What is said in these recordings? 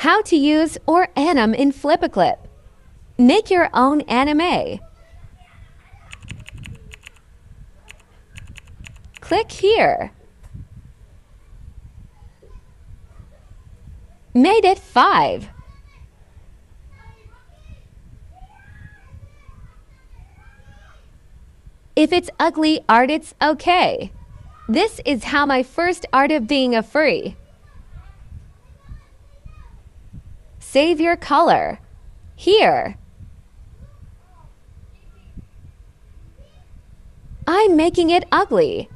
How to use or anim in Flip-a-Clip. Make your own anime. Click here. Made it 5. If it's ugly art, it's okay. This is how my first art of being a furry. Save your color. Here. I'm making it ugly.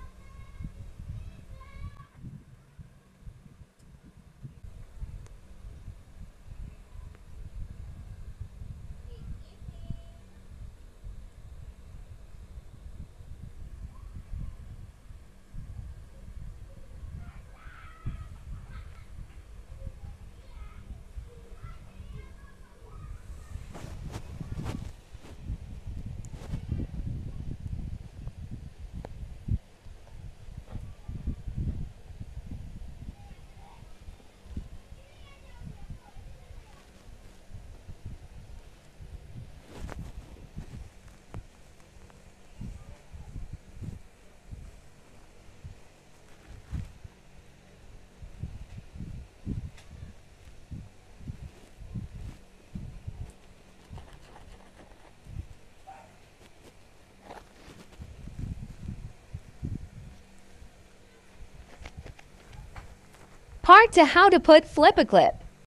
Part to how to put Flip-a-Clip.